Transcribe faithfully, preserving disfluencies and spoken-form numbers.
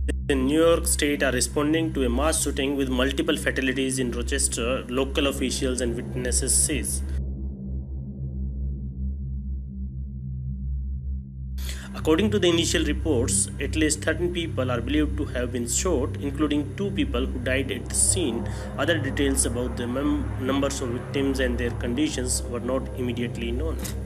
in New York State are responding to a mass shooting with multiple fatalities in Rochester, local officials and witnesses says. According to the initial reports, at least thirteen people are believed to have been shot, including two people who died at the scene. Other details about the numbers of victims and their conditions were not immediately known.